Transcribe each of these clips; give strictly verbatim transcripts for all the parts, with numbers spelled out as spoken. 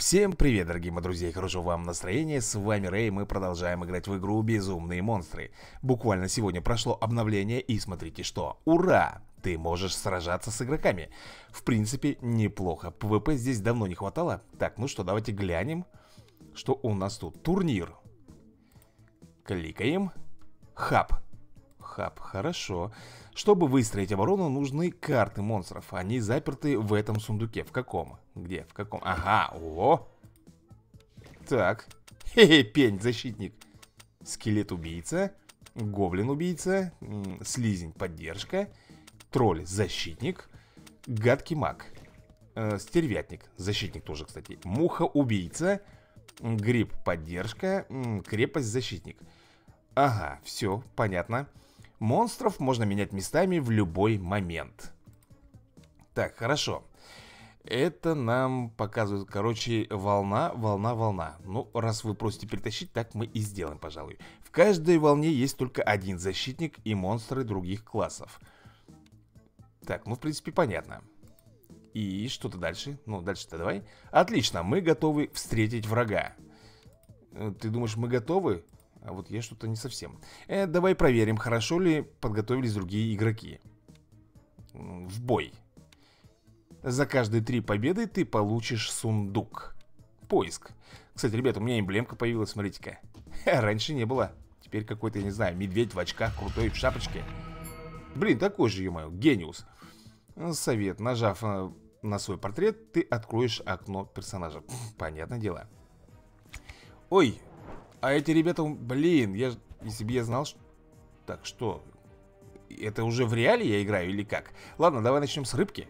Всем привет, дорогие мои друзья, и хорошего вам настроения. С вами Рэй, мы продолжаем играть в игру Безумные монстры. Буквально сегодня прошло обновление, и смотрите что. Ура! Ты можешь сражаться с игроками. В принципе, неплохо. ПВП здесь давно не хватало. Так, ну что, давайте глянем, что у нас тут. Турнир. Кликаем. Хаб. Хаб, хорошо. Чтобы выстроить оборону, нужны карты монстров. Они заперты в этом сундуке. В каком? Где? В каком? Ага, о! Так. Хе-хе, пень, защитник. Скелет-убийца. Гоблин-убийца. Слизень, поддержка. Тролль, защитник. Гадкий маг. э, Стервятник, защитник тоже, кстати. Муха-убийца. Гриб, поддержка. Крепость, защитник. Ага, все, понятно. Монстров можно менять местами в любой момент. Так, хорошо. Это нам показывает, короче, волна, волна, волна. Ну, раз вы просите перетащить, так мы и сделаем, пожалуй. В каждой волне есть только один защитник и монстры других классов. Так, ну, в принципе, понятно. И что-то дальше? Ну, дальше-то давай. Отлично, мы готовы встретить врага. Ты думаешь, мы готовы? А вот я что-то не совсем. э, Давай проверим, хорошо ли подготовились другие игроки. В бой. За каждые три победы ты получишь сундук. Поиск. Кстати, ребята, у меня эмблемка появилась, смотрите-ка. Раньше не было. Теперь какой-то, я не знаю, медведь в очках, крутой в шапочке. Блин, такой же, ё-моё, гениус. Совет. Нажав на, на свой портрет, ты откроешь окно персонажа. Понятное дело. Ой. А эти ребята, блин, я, если бы я знал, что... Так, что? Это уже в реале я играю или как? Ладно, давай начнем с рыбки.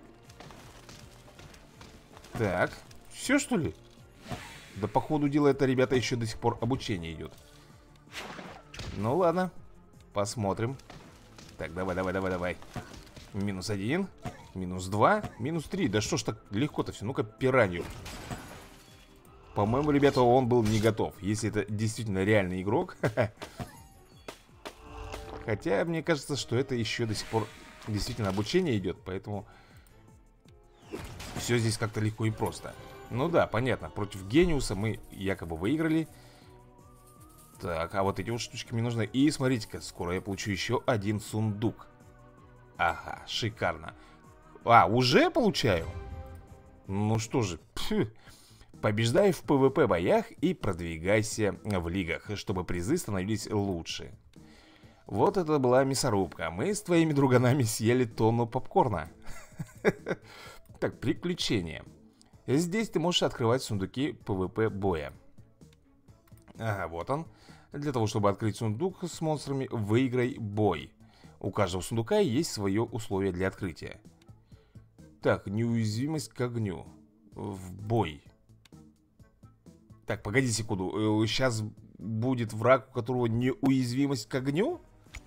Так, все что ли? Да по ходу дела это, ребята, еще до сих пор обучение идет. Ну ладно, посмотрим. Так, давай, давай, давай, давай. Минус один, минус два, минус три. Да что ж так легко-то все? Ну-ка, пиранью. По-моему, ребята, он был не готов. Если это действительно реальный игрок. Хотя, мне кажется, что это еще до сих пор действительно обучение идет. Поэтому все здесь как-то легко и просто. Ну да, понятно. Против гениуса мы якобы выиграли. Так, а вот эти вот штучки мне нужны. И смотрите-ка, скоро я получу еще один сундук. Ага, шикарно. А, уже получаю? Ну что же, пф. Побеждай в пэ вэ пэ боях и продвигайся в лигах, чтобы призы становились лучше. Вот это была мясорубка. Мы с твоими друганами съели тонну попкорна. Так, приключения. Здесь ты можешь открывать сундуки пэ вэ пэ боя. Ага, вот он. Для того, чтобы открыть сундук с монстрами, выиграй бой. У каждого сундука есть свое условие для открытия. Так, неуязвимость к огню. В бой. Так, погоди секунду. Сейчас будет враг, у которого неуязвимость к огню?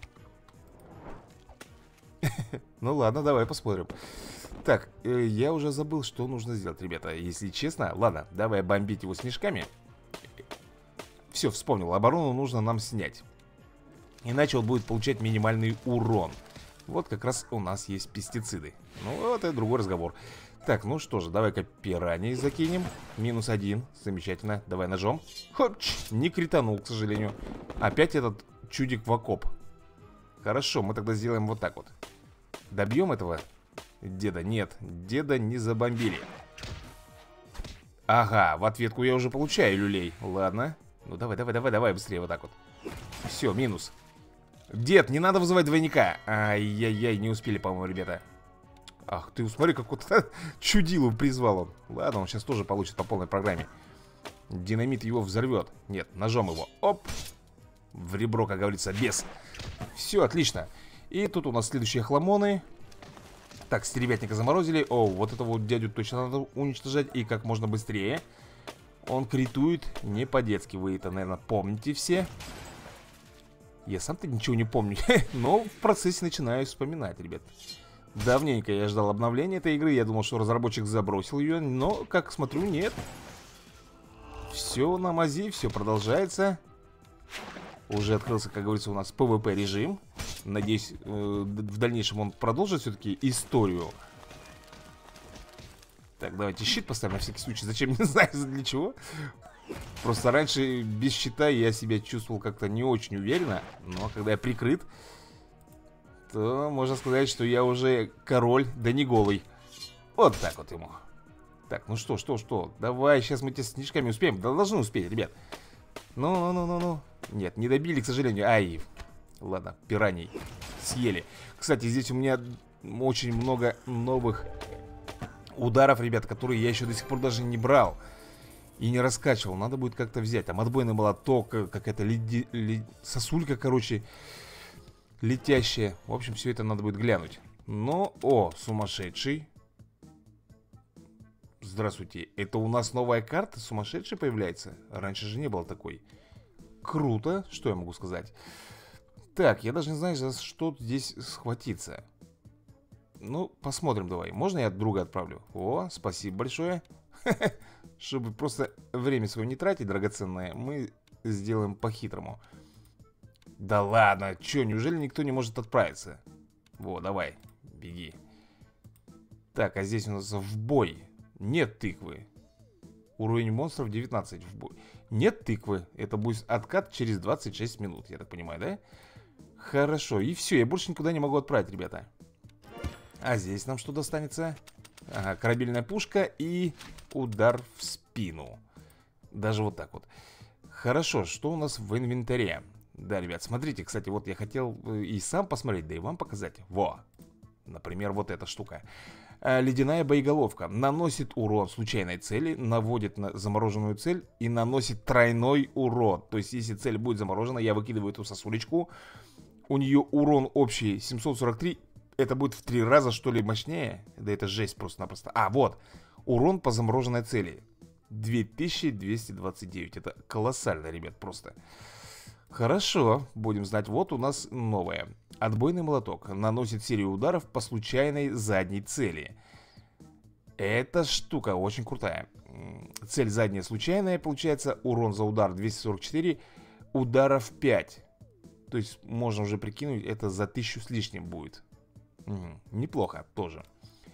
Ну ладно, давай посмотрим. Так, я уже забыл, что нужно сделать, ребята. Если честно, ладно, давай бомбить его снежками. Все, вспомнил, оборону нужно нам снять. Иначе он будет получать минимальный урон. Вот как раз у нас есть пестициды. Ну, вот это другой разговор. Так, ну что же, давай-ка пираньи закинем. Минус один, замечательно. Давай ножом. Хопч, не кританул, к сожалению. Опять этот чудик в окоп. Хорошо, мы тогда сделаем вот так вот. Добьем этого деда? Нет, деда не забомбили. Ага, в ответку я уже получаю люлей. Ладно, ну давай, давай, давай, давай быстрее вот так вот. Все, минус. Дед, не надо вызывать двойника. Ай-яй-яй, не успели, по-моему, ребята. Ах ты, смотри, какого-то чудилу призвал он. Ладно, он сейчас тоже получит по полной программе. Динамит его взорвет. Нет, ножом его. Оп. В ребро, как говорится, без. Все, отлично. И тут у нас следующие хламоны. Так, стервятника заморозили. О, вот этого вот дядю точно надо уничтожать. И как можно быстрее. Он критует не по-детски. Вы это, наверное, помните все. Я сам-то ничего не помню. Но в процессе начинаю вспоминать, ребят. Давненько я ждал обновления этой игры. Я думал, что разработчик забросил ее. Но, как смотрю, нет. Все на мази, все продолжается. Уже открылся, как говорится, у нас пэ вэ пэ режим. Надеюсь, в дальнейшем он продолжит все-таки историю. Так, давайте щит поставим на всякий случай. Зачем, не знаю, для чего. Просто раньше без щита я себя чувствовал как-то не очень уверенно. Но когда я прикрыт, то можно сказать, что я уже король, да не голый. Вот так вот ему. Так, ну что, что, что? Давай, сейчас мы тебя снежками успеем. Да должны успеть, ребят. Ну-ну-ну-ну-ну. Нет, не добили, к сожалению. Ай, ладно, пираний съели. Кстати, здесь у меня очень много новых ударов, ребят, которые я еще до сих пор даже не брал и не раскачивал. Надо будет как-то взять. Там отбойный молоток, какая-то леди... лед... сосулька, короче, летящая. В общем, все это надо будет глянуть. Но, о, сумасшедший. Здравствуйте. Это у нас новая карта? Сумасшедший появляется? Раньше же не было такой. Круто. Что я могу сказать? Так, я даже не знаю, за что здесь схватиться. Ну, посмотрим давай. Можно я друга отправлю? О, спасибо большое. Чтобы просто время свое не тратить драгоценное, мы сделаем по-хитрому. Да ладно, чё, неужели никто не может отправиться? Во, давай, беги. Так, а здесь у нас в бой. Нет тыквы. Уровень монстров девятнадцать в бой. Нет тыквы. Это будет откат через двадцать шесть минут, я так понимаю, да? Хорошо, и все, я больше никуда не могу отправить, ребята. А здесь нам что достанется? Ага, корабельная пушка и удар в спину. Даже вот так вот. Хорошо, что у нас в инвентаре? Да, ребят, смотрите, кстати, вот я хотел и сам посмотреть, да и вам показать. Во, например, вот эта штука. Ледяная боеголовка. Наносит урон случайной цели, наводит на замороженную цель и наносит тройной урон. То есть, если цель будет заморожена, я выкидываю эту сосулечку. У нее урон общий семьсот сорок три. Это будет в три раза, что ли, мощнее? Да это жесть просто-напросто. А, вот. Урон по замороженной цели. две тысячи двести двадцать девять. Это колоссально, ребят, просто. Хорошо, будем знать. Вот у нас новое. Отбойный молоток. Наносит серию ударов по случайной задней цели. Эта штука очень крутая. Цель задняя случайная, получается. Урон за удар двести сорок четыре. Ударов пять. То есть можно уже прикинуть, это за тысячу с лишним будет. Угу. Неплохо тоже.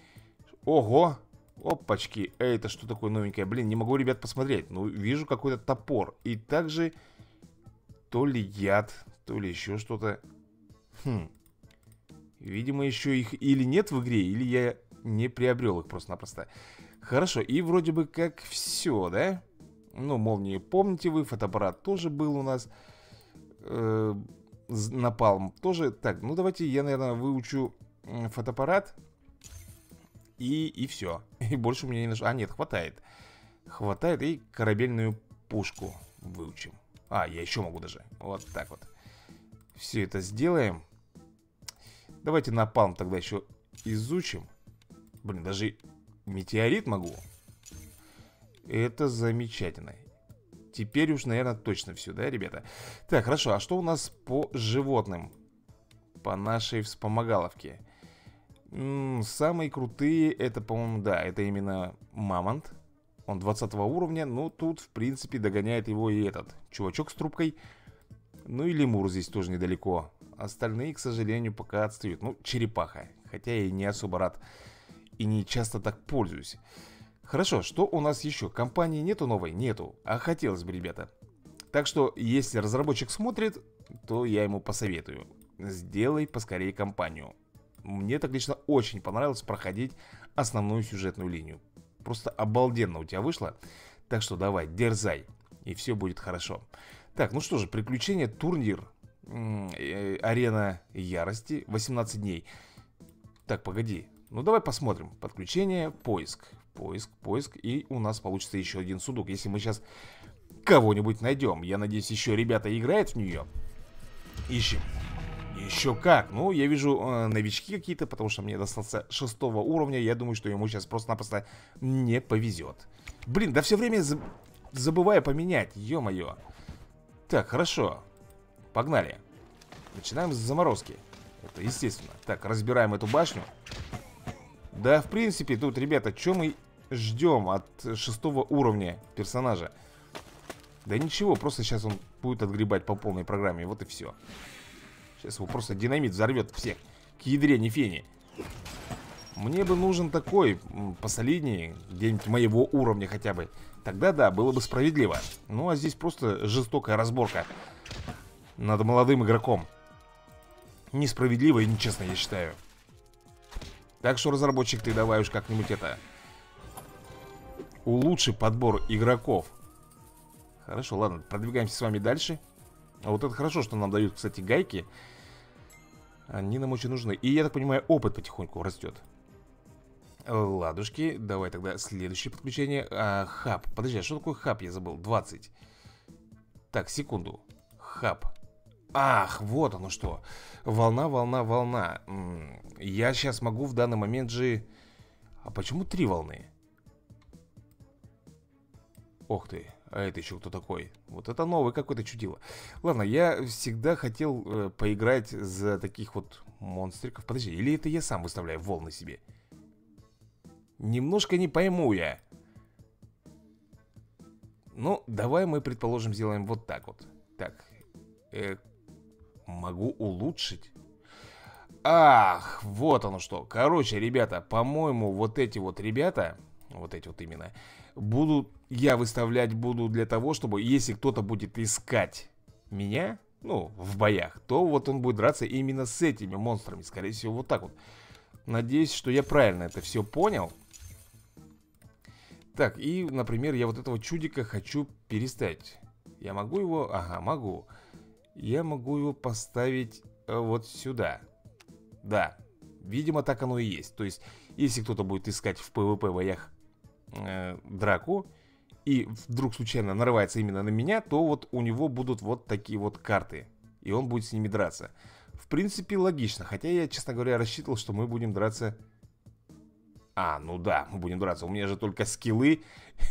Ого. Опачки. Это что такое новенькое? Блин, не могу, ребят, посмотреть. Ну, вижу какой-то топор. И также то ли яд, то ли еще что-то. Хм. Видимо, еще их или нет в игре, или я не приобрел их просто-напросто. Хорошо, и вроде бы как все, да? Ну, молнии помните вы, фотоаппарат тоже был у нас. Э, напалм тоже. Так, ну давайте я, наверное, выучу фотоаппарат. И, и все. И больше у меня не нашло. А, нет, хватает. Хватает, и корабельную пушку выучим. А, я еще могу даже. Вот так вот. Все это сделаем. Давайте напалм тогда еще изучим. Блин, даже метеорит могу. Это замечательно. Теперь уж, наверное, точно все, да, ребята? Так, хорошо, а что у нас по животным? По нашей вспомогаловке. М-м, самые крутые, это, по-моему, да, это именно мамонт. Он двадцатого уровня, ну, тут, в принципе, догоняет его и этот чувачок с трубкой. Ну, и лемур здесь тоже недалеко. Остальные, к сожалению, пока отстают. Ну, черепаха, хотя я и не особо рад и не часто так пользуюсь. Хорошо, что у нас еще? Компании нету новой? Нету, а хотелось бы, ребята. Так что, если разработчик смотрит, то я ему посоветую. Сделай поскорее компанию. Мне так лично очень понравилось проходить основную сюжетную линию. Просто обалденно у тебя вышло. Так что давай, дерзай, и все будет хорошо. Так, ну что же, приключения, турнир, э, арена ярости, восемнадцать дней. Так, погоди. Ну давай посмотрим. Подключение, поиск. Поиск, поиск. И у нас получится еще один сундук. Если мы сейчас кого-нибудь найдем. Я надеюсь, еще ребята играют в нее. Ищем. Еще как. Ну, я вижу э, новички какие-то, потому что мне достался шестого уровня. Я думаю, что ему сейчас просто-напросто не повезет. Блин, да все время за... забываю поменять. Ё-моё. Так, хорошо. Погнали. Начинаем с заморозки. Это естественно. Так, разбираем эту башню. Да, в принципе, тут, ребята, что мы ждем от шестого уровня персонажа? Да ничего, просто сейчас он будет отгребать по полной программе. Вот и все. Сейчас его просто динамит взорвет всех. К ядре, не фени. Мне бы нужен такой, посолиднее, где-нибудь моего уровня хотя бы. Тогда да, было бы справедливо. Ну а здесь просто жестокая разборка над молодым игроком. Несправедливо и нечестно, я считаю. Так что, разработчик, ты давай уж как-нибудь это... улучши подбор игроков. Хорошо, ладно, продвигаемся с вами дальше. А вот это хорошо, что нам дают, кстати, гайки. Они нам очень нужны. И, я так понимаю, опыт потихоньку растет. Ладушки, давай тогда следующее подключение. а, Хаб, подожди, а что такое хаб, я забыл, двадцать. Так, секунду. Хаб. Ах, вот оно что. Волна, волна, волна. М-м, Я сейчас могу в данный момент же... А почему три волны? Ох ты, а это еще кто такой? Вот это новый какой-то чудило. Ладно, я всегда хотел э, поиграть за таких вот монстриков. Подожди, или это я сам выставляю волны себе? Немножко не пойму я. Ну, давай мы, предположим, сделаем вот так вот. Так, э, могу улучшить. Ах, вот оно что. Короче, ребята, по-моему, вот эти вот ребята, вот эти вот именно, будут, я выставлять буду для того, чтобы, если кто-то будет искать меня, ну, в боях, то вот он будет драться именно с этими монстрами. Скорее всего, вот так вот. Надеюсь, что я правильно это все понял. Так, и, например, я вот этого чудика хочу переставить. Я могу его... Ага, могу. Я могу его поставить э, вот сюда. Да, видимо, так оно и есть. То есть, если кто-то будет искать в PvP боях э, драку, и вдруг случайно нарывается именно на меня, то вот у него будут вот такие вот карты. И он будет с ними драться. В принципе, логично. Хотя я, честно говоря, рассчитывал, что мы будем драться... А, ну да, мы будем драться. У меня же только скиллы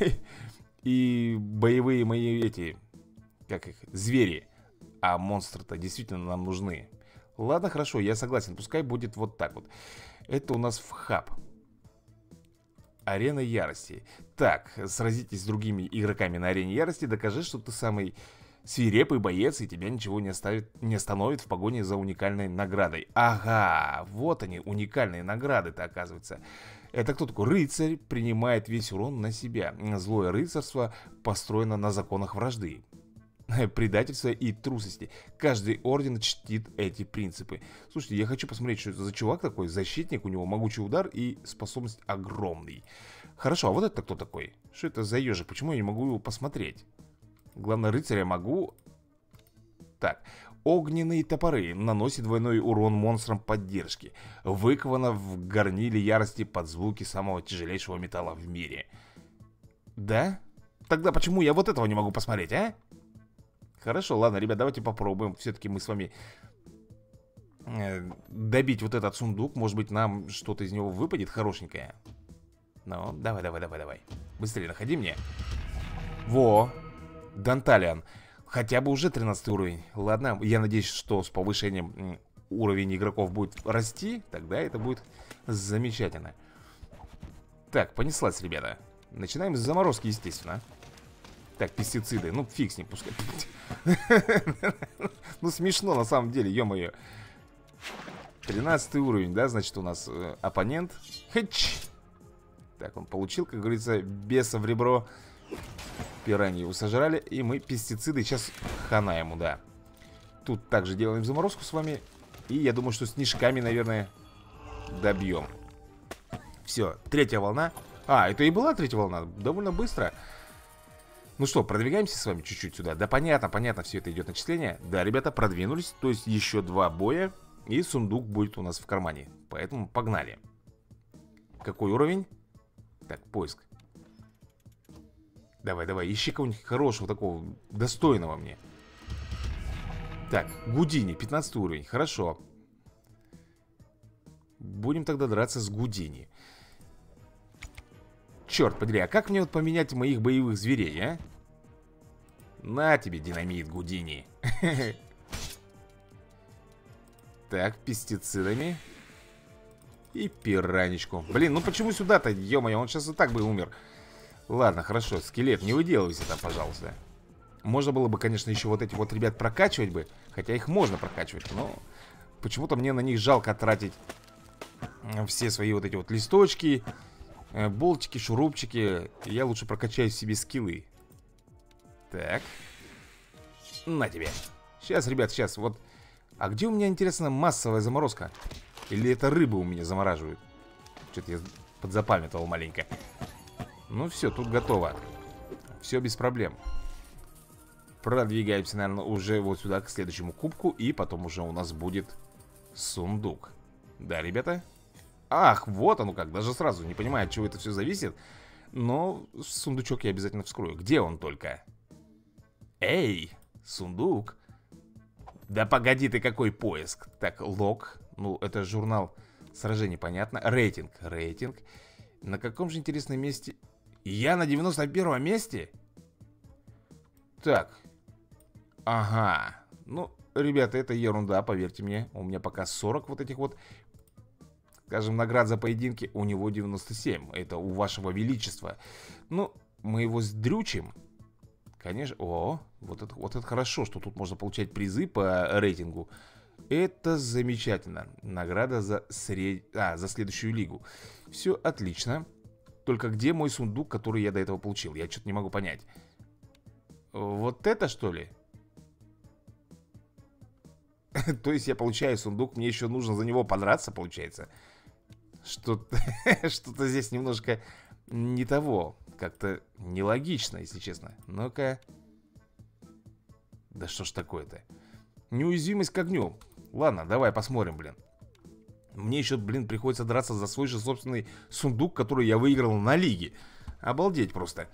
и боевые мои эти, как их, звери. А монстры-то действительно нам нужны. Ладно, хорошо, я согласен. Пускай будет вот так вот. Это у нас в хаб. Арена ярости. Так, сразитесь с другими игроками на арене ярости. Докажи, что ты самый свирепый боец, и тебя ничего не, оставит, не остановит в погоне за уникальной наградой. Ага, вот они, уникальные награды-то, оказывается. Это кто такой? Рыцарь принимает весь урон на себя. Злое рыцарство построено на законах вражды, предательства и трусости. Каждый орден чтит эти принципы. Слушайте, я хочу посмотреть, что это за чувак такой. Защитник, у него могучий удар и способность огромный. Хорошо, а вот это кто такой? Что это за ежик? Почему я не могу его посмотреть? Главное, рыцаря могу. Так, огненные топоры. Наносит двойной урон монстрам поддержки. Выковано в горниле ярости под звуки самого тяжелейшего металла в мире. Да? Тогда почему я вот этого не могу посмотреть, а? Хорошо, ладно, ребят, давайте попробуем. Все-таки мы с вами э, добить вот этот сундук. Может быть, нам что-то из него выпадет хорошенькое. Ну, давай, давай, давай, давай. Быстрее находи мне. Во, Данталиан. Хотя бы уже тринадцатый уровень. Ладно, я надеюсь, что с повышением уровень игроков будет расти. Тогда это будет замечательно. Так, понеслась, ребята. Начинаем с заморозки, естественно. Так, пестициды, ну фиг с ним, пускай. Ну смешно на самом деле, ё-моё. тринадцатый уровень, да, значит у нас э, оппонент. Хэч. Так, он получил, как говорится, беса в ребро. Пираньи его сожрали, и мы пестициды сейчас хана ему, да. Тут также делаем заморозку с вами. И я думаю, что снежками, наверное, добьем. Все, третья волна. А, это и была третья волна, довольно быстро. Ну что, продвигаемся с вами чуть-чуть сюда. Да, понятно, понятно, все это идет начисление. Да, ребята, продвинулись, то есть еще два боя, и сундук будет у нас в кармане. Поэтому погнали. Какой уровень? Так, поиск. Давай, давай, ищи кого-нибудь хорошего, такого, достойного мне. Так, Гудини, пятнадцатый уровень, хорошо. Будем тогда драться с Гудини. Черт подери, а как мне вот поменять моих боевых зверей, а? На тебе, динамит, Гудини. Так, пестицидами. И пиранечку. Блин, ну почему сюда-то, ё-моё, он сейчас и так бы умер. Ладно, хорошо, скелет, не выделывайся там, пожалуйста. Можно было бы, конечно, еще вот этих вот ребят прокачивать бы. Хотя их можно прокачивать, но почему-то мне на них жалко тратить все свои вот эти вот листочки, болтики, шурупчики. Я лучше прокачаю себе скиллы. Так. На тебе. Сейчас, ребят, сейчас, вот. А где у меня, интересно, массовая заморозка? Или это рыбы у меня замораживают? Что-то я подзапамятовал маленько. Ну все, тут готово. Все без проблем. Продвигаемся, наверное, уже вот сюда, к следующему кубку. И потом уже у нас будет сундук. Да, ребята? Ах, вот оно как, даже сразу не понимаю, от чего это все зависит. Но сундучок я обязательно вскрою. Где он только? Эй, сундук. Да погоди ты, какой поиск. Так, лог. Ну, это журнал сражений, понятно. Рейтинг, рейтинг. На каком же интересном месте? Я на девяносто первом месте? Так. Ага. Ну, ребята, это ерунда, поверьте мне. У меня пока сорок вот этих вот, скажем, наград за поединки. У него девяносто семь. Это у вашего величества. Ну, мы его сдрючим. Конечно. О, вот это, вот это хорошо, что тут можно получать призы по рейтингу. Это замечательно. Награда за, сред... а, за следующую лигу. Все отлично. Только где мой сундук, который я до этого получил? Я что-то не могу понять. Вот это, что ли? То есть я получаю сундук, мне еще нужно за него подраться, получается. Что-то что-то здесь немножко не того. Как-то нелогично, если честно. Ну-ка. Да что ж такое-то? Неуязвимость к огню. Ладно, давай посмотрим, блин. Мне еще, блин, приходится драться за свой же собственный сундук, который я выиграл на лиге. Обалдеть просто.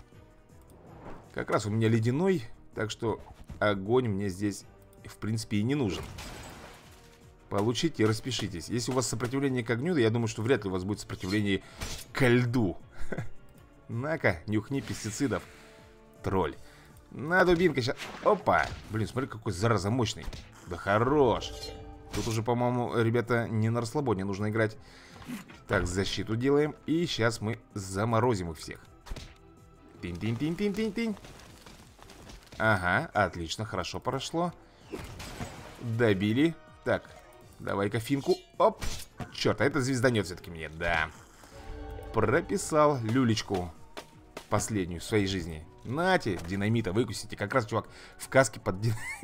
Как раз у меня ледяной, так что огонь мне здесь, в принципе, и не нужен. Получите и распишитесь. Если у вас сопротивление к огню, то я думаю, что вряд ли у вас будет сопротивление ко льду. На-ка, нюхни пестицидов, тролль. На, дубинка сейчас. Опа. Блин, смотри, какой зараза мощный. Да хорош. Тут уже, по-моему, ребята, не на расслабоне нужно играть. Так, защиту делаем. И сейчас мы заморозим их всех. Тинь-тинь-тинь-тинь-тинь-тинь. Ага, отлично, хорошо прошло. Добили. Так, давай-ка финку. Оп. Черт, а это звезданет все-таки мне, да. Прописал люлечку последнюю в своей жизни. Нате, динамита выкусите. Как раз чувак в каске под...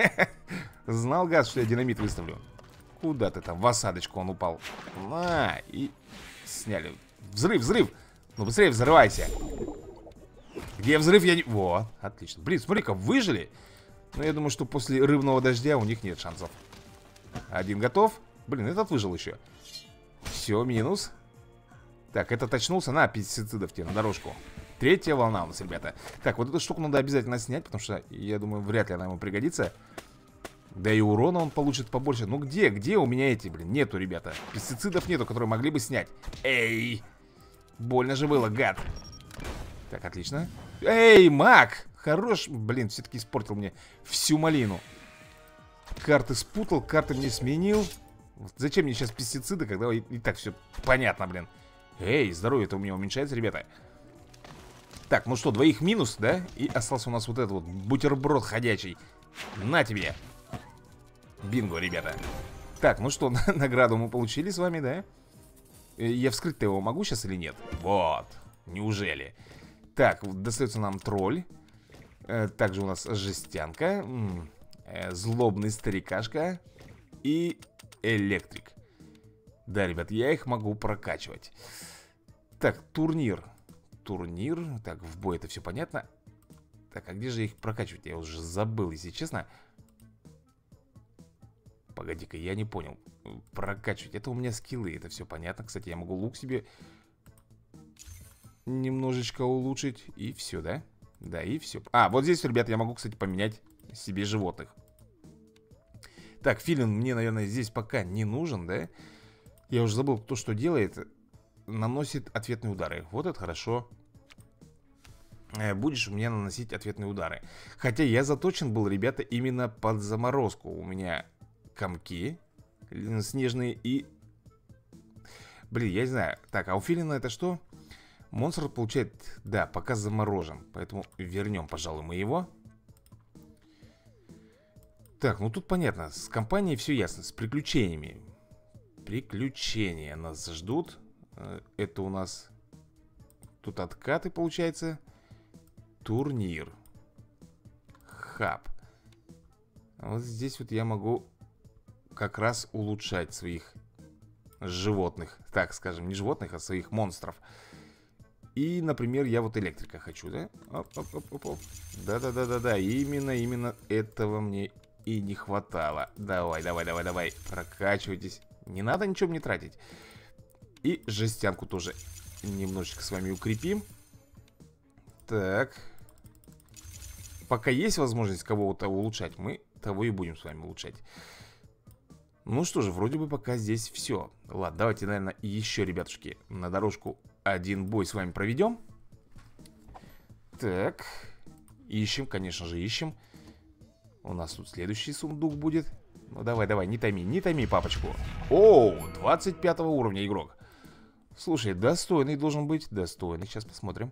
Знал, гад, что я динамит выставлю. Куда ты там? В осадочку он упал. На, и сняли. Взрыв, взрыв. Ну быстрее взрывайся. Где взрыв? Я не... Во, отлично. Блин, смотри-ка, выжили. Но я думаю, что после рыбного дождя у них нет шансов. Один готов. Блин, этот выжил еще. Все, минус. Так, этот очнулся. На, пестицидов тебе на дорожку. Третья волна у нас, ребята. Так, вот эту штуку надо обязательно снять, потому что, я думаю, вряд ли она ему пригодится. Да и урона он получит побольше. Ну где, где у меня эти, блин? Нету, ребята. Пестицидов нету, которые могли бы снять. Эй! Больно же было, гад. Так, отлично. Эй, маг! Хорош, блин, все-таки испортил мне всю малину. Карты спутал, карты мне сменил. Зачем мне сейчас пестициды, когда и, и так все понятно, блин. Эй, здоровье-то у меня уменьшается, ребята. Так, ну что, двоих минус, да? И остался у нас вот этот вот бутерброд ходячий. На тебе. Бинго, ребята. Так, ну что, награду мы получили с вами, да? Я вскрыть-то его могу сейчас или нет? Вот, неужели? Так, достается нам тролль. Также у нас жестянка. Злобный старикашка. И электрик. Да, ребят, я их могу прокачивать. Так, турнир. Турнир. Так, в бой это все понятно. Так, а где же их прокачивать? Я уже забыл, если честно. Погоди-ка, я не понял. Прокачивать. Это у меня скиллы, это все понятно. Кстати, я могу лук себе немножечко улучшить. И все, да? Да, и все. А, вот здесь, ребят, я могу, кстати, поменять себе животных. Так, филин мне, наверное, здесь пока не нужен, да? Я уже забыл, кто что делает. Наносит ответные удары. Вот это хорошо. Будешь у меня наносить ответные удары. Хотя я заточен был, ребята, именно под заморозку. У меня комки снежные и... Блин, я не знаю. Так, а у филина это что? Монстр получает... Да, пока заморожен. Поэтому вернем, пожалуй, мы его. Так, ну тут понятно. С компанией все ясно. С приключениями. Приключения нас ждут. Это у нас... Тут откаты, получается. Турнир. Хаб. Вот здесь вот я могу как раз улучшать своих животных. Так скажем, не животных, а своих монстров. И, например, я вот электрика хочу, да? Оп-оп-оп-оп. Да-да-да-да-да. Именно, именно этого мне и не хватало. Давай, давай, давай, давай. Прокачивайтесь. Не надо ничего мне тратить. И жестянку тоже немножечко с вами укрепим. Так. Пока есть возможность кого-то улучшать, мы того и будем с вами улучшать. Ну что же, вроде бы пока здесь все. Ладно, давайте, наверное, еще, ребятушки, на дорожку один бой с вами проведем. Так. Ищем, конечно же, ищем. У нас тут следующий сундук будет. Ну давай, давай, не томи, не томи папочку. Оу, двадцать пятого уровня игрок. Слушай, достойный должен быть. Достойный, сейчас посмотрим.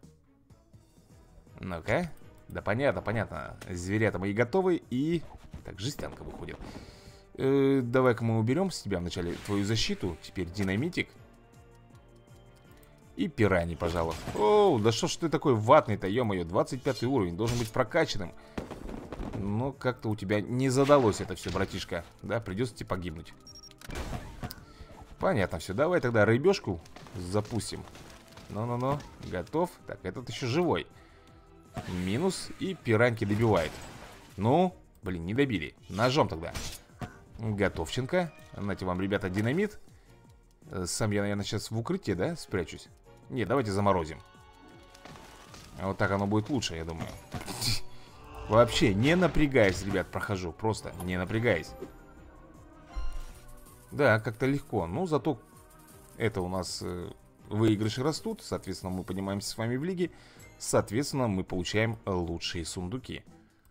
Ну-ка. Да понятно, понятно. Зверята мои готовы. И... Так, жестянка выходит. э, Давай-ка мы уберем с тебя вначале твою защиту. Теперь динамитик. И пирани, пожалуй. Оу, да что ж ты такой ватный-то, ё-моё. двадцать пятый уровень, должен быть прокачанным. Но как-то у тебя не задалось это все, братишка. Да, придется тебе погибнуть. Понятно все, давай тогда рыбешку запустим. Ну-ну-ну, готов. Так, этот еще живой. Минус, и пираньки добивает. Ну, блин, не добили. Ножом тогда. Готовченко. Знаете вам, ребята, динамит. Сам я, наверное, сейчас в укрытие, да, спрячусь. Не, давайте заморозим. Вот так оно будет лучше, я думаю. Вообще, не напрягаясь, ребят, прохожу. Просто не напрягаясь. Да, как-то легко. Ну, зато это у нас э, выигрыши растут. Соответственно, мы поднимаемся с вами в лиге. Соответственно, мы получаем лучшие сундуки.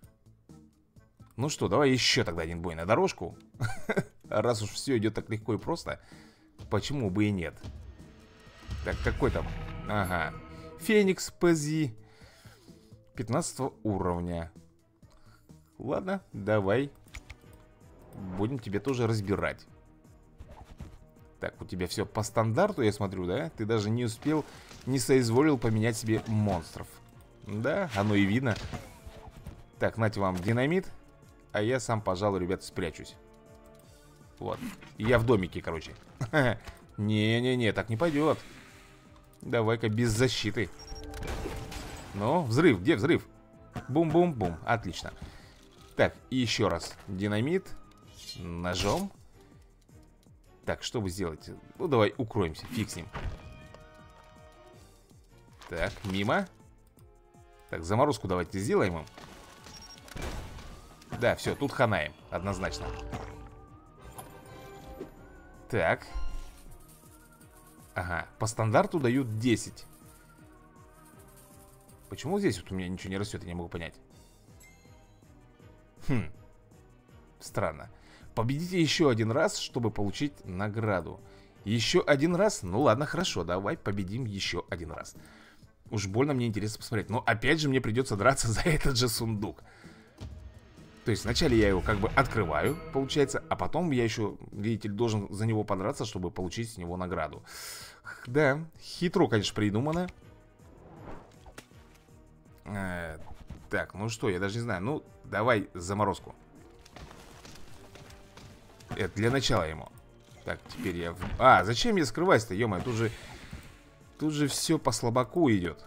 Ну что, давай еще тогда один бой на дорожку. Раз уж все идет так легко и просто, почему бы и нет? Так, какой там? Ага. Феникс ПЗ пятнадцатого уровня. Ладно, давай. Будем тебе тоже разбирать. Так, у тебя все по стандарту, я смотрю, да? Ты даже не успел, не соизволил поменять себе монстров. Да, оно и видно. Так, нате вам динамит. А я сам, пожалуй, ребят, спрячусь. Вот. Я в домике, короче. Не-не-не, так не пойдет. Давай-ка без защиты. Ну, взрыв, где взрыв? Бум-бум-бум, отлично. Так, и еще раз динамит. Ножом. Так, что бы сделать? Ну, давай укроемся, фиг с ним. Так, мимо. Так, заморозку давайте сделаем им. Да, все, тут ханаем, однозначно. Так. Ага, по стандарту дают десять. Почему здесь вот у меня ничего не растет, я не могу понять. Хм. Странно. Победите еще один раз, чтобы получить награду. Еще один раз? Ну ладно, хорошо, давай победим еще один раз. Уж больно мне интересно посмотреть. Но опять же мне придется драться за этот же сундук. То есть вначале я его как бы открываю, получается, а потом я еще, видите ли, должен за него подраться, чтобы получить с него награду. Да, хитро, конечно, придумано. э, Так, ну что, я даже не знаю. Ну, давай заморозку. Это для начала ему. Так, теперь я... В... А, зачем я скрываюсь-то, ё-моё, тут же... Тут же все по слабаку идет.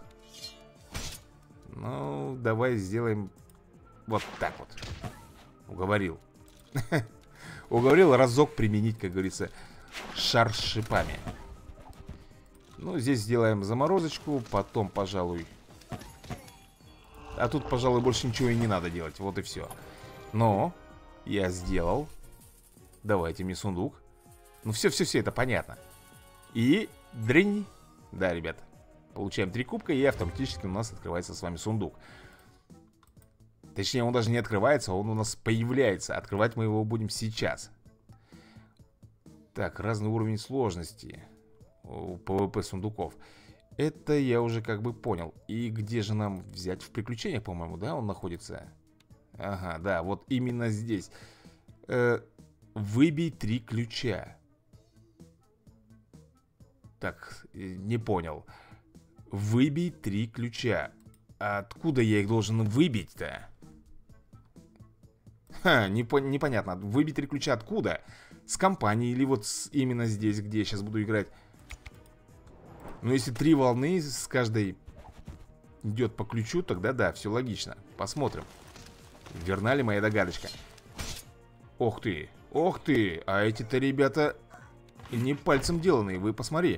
Ну, давай сделаем вот так вот. Уговорил. Уговорил разок применить, как говорится, шар с шипами. Ну, здесь сделаем заморозочку. Потом, пожалуй... А тут, пожалуй, больше ничего и не надо делать. Вот и все. Но я сделал. Давайте мне сундук. Ну, все-все-все, это понятно. И дрынь. Да, ребят. Получаем три кубка, и автоматически у нас открывается с вами сундук. Точнее, он даже не открывается, он у нас появляется. Открывать мы его будем сейчас. Так, разный уровень сложности у ПВП сундуков. Это я уже как бы понял. И где же нам взять? В приключениях, по-моему, да, он находится? Ага, да, вот именно здесь. э, Выбей три ключа. Так, не понял. Выбей три ключа. А откуда я их должен выбить-то? Ха, непо непонятно. Выбить три ключа откуда? С компании или вот с, именно здесь, где я сейчас буду играть? Ну, если три волны с каждой идет по ключу, тогда да, все логично. Посмотрим, верна ли моя догадочка. Ох ты, ох ты. А эти-то ребята не пальцем деланные, вы посмотри.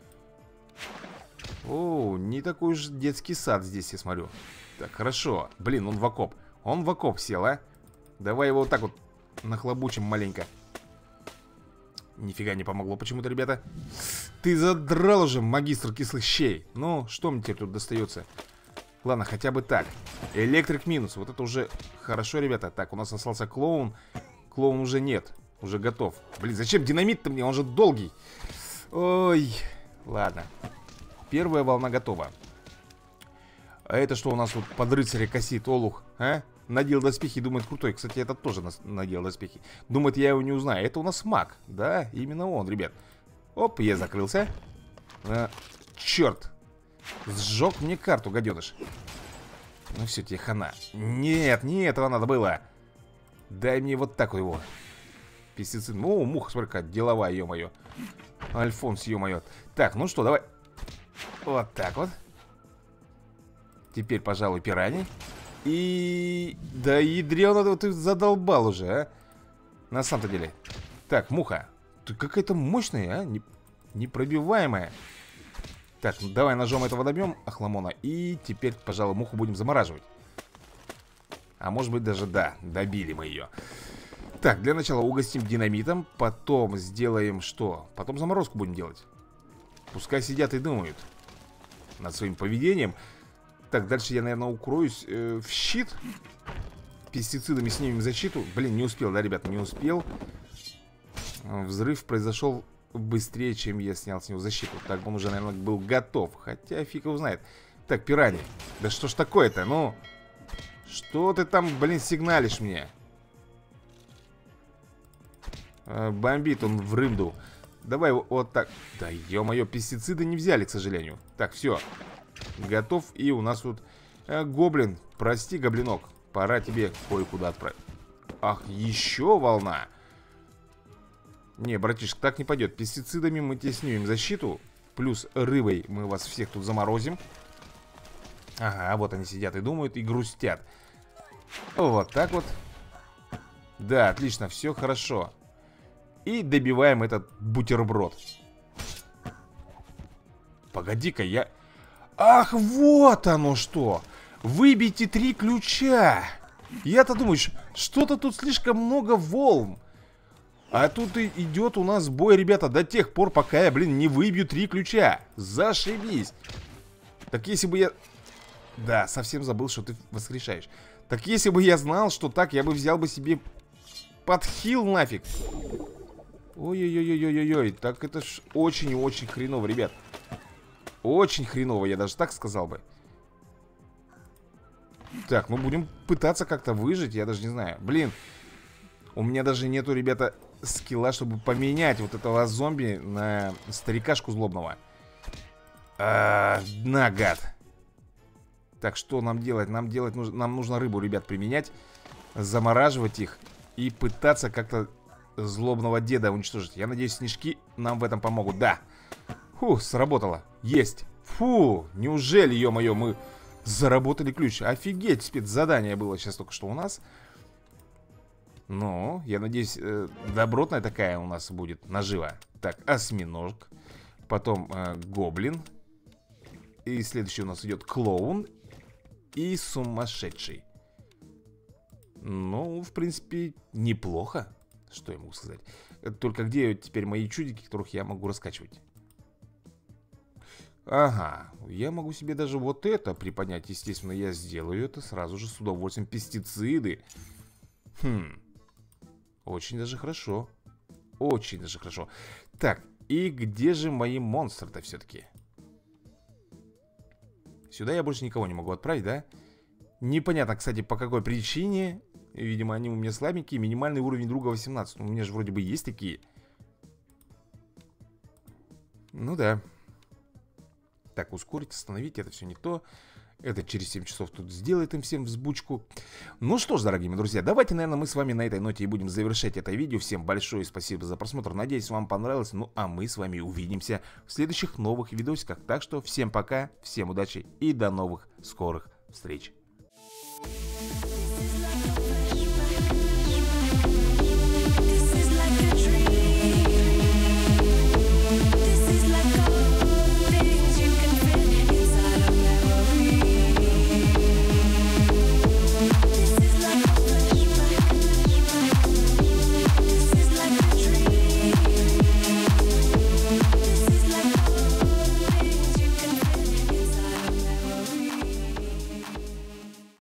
О, не такой уж детский сад здесь, я смотрю. Так, хорошо. Блин, он в окоп. Он в окоп сел, а? Давай его вот так вот нахлобучим маленько. Нифига не помогло почему-то, ребята. Ты задрал уже, магистр кислых щей. Ну, что мне теперь тут достается? Ладно, хотя бы так. Электрик минус, вот это уже хорошо, ребята. Так, у нас остался клоун. Клоун уже нет, уже готов. Блин, зачем динамит-то мне, он же долгий. Ой, ладно. Первая волна готова. А это что у нас тут под рыцаря косит, олух, а? Надел доспехи, думает крутой. Кстати, этот тоже надел доспехи. Думает, я его не узнаю. Это у нас маг, да, именно он, ребят. Оп, я закрылся. а, Черт. Сжег мне карту, гаденыш. Ну все, тебе хана. Нет, не этого надо было. Дай мне вот так вот его. Пестицид. О, муха, смотри, какая деловая, ё-моё. Альфонс, ё-моё. Так, ну что, давай. Вот так вот. Теперь, пожалуй, пираньи. И... Да ядрёно, ты задолбал уже, а. На самом-то деле. Так, муха. Ты какая-то мощная, а. Не... Непробиваемая. Так, ну давай ножом этого добьем, Ахламона. И теперь, пожалуй, муху будем замораживать. А может быть даже, да, добили мы ее. Так, для начала угостим динамитом. Потом сделаем что? Потом заморозку будем делать. Пускай сидят и думают над своим поведением. Так, дальше я, наверное, укроюсь э, в щит. Пестицидами снимем защиту. Блин, не успел, да, ребят, не успел. Взрыв произошел быстрее, чем я снял с него защиту. Так, он уже, наверное, был готов. Хотя фиг его знает. Так, пираньи. Да что ж такое-то, ну? Что ты там, блин, сигналишь мне? э, Бомбит он в рымду. Давай вот так. Да ё-моё, пестициды не взяли, к сожалению. Так, все. Готов. И у нас тут э, гоблин. Прости, гоблинок. Пора тебе кое-куда отправить. Ах, еще волна. Не, братишка, так не пойдет. Пестицидами мы тебе снимем защиту. Плюс рыбой мы вас всех тут заморозим. Ага, вот они сидят и думают, и грустят. Вот так вот. Да, отлично, все хорошо. И добиваем этот бутерброд. Погоди-ка, я... Ах, вот оно что! Выбейте три ключа! Я-то думаю, что-то тут слишком много волн. А тут и идет у нас бой, ребята, до тех пор, пока я, блин, не выбью три ключа. Зашибись. Так если бы я... Да, совсем забыл, что ты воскрешаешь. Так если бы я знал, что так, я бы взял бы себе подхил нафиг. Ой-ой-ой-ой-ой-ой. Так это ж очень и очень хреново, ребят. Очень хреново, я даже так сказал бы. Так, ну будем пытаться как-то выжить, я даже не знаю. Блин, у меня даже нету, ребята, скилла, чтобы поменять вот этого зомби на старикашку злобного. А, на, гад. Так, что нам делать? Нам делать нужно, нам нужно рыбу, ребят, применять. Замораживать их и пытаться как-то злобного деда уничтожить. Я надеюсь, снежки нам в этом помогут. Да. Фу, сработало. Есть. Фу, неужели, ё-моё, мы заработали ключ. Офигеть, спецзадание было сейчас только что у нас. Ну, я надеюсь, э, добротная такая у нас будет нажива. Так, осьминог. Потом э, гоблин. И следующий у нас идет клоун. И сумасшедший. Ну, в принципе, неплохо. Что я могу сказать? Только где теперь мои чудики, которых я могу раскачивать? Ага, я могу себе даже вот это приподнять. Естественно, я сделаю это сразу же с удовольствием. Пестициды. Хм. Очень даже хорошо. Очень даже хорошо. Так, и где же мои монстры-то все-таки? Сюда я больше никого не могу отправить, да? Непонятно, кстати, по какой причине. Видимо, они у меня слабенькие. Минимальный уровень друга восемнадцать. У меня же вроде бы есть такие. Ну да. Так, ускорить, остановить, это все не то. Это через семь часов тут сделает им всем взбучку. Ну что ж, дорогие мои друзья, давайте, наверное, мы с вами на этой ноте и будем завершать это видео. Всем большое спасибо за просмотр. Надеюсь, вам понравилось. Ну, а мы с вами увидимся в следующих новых видосиках. Так что всем пока, всем удачи и до новых скорых встреч.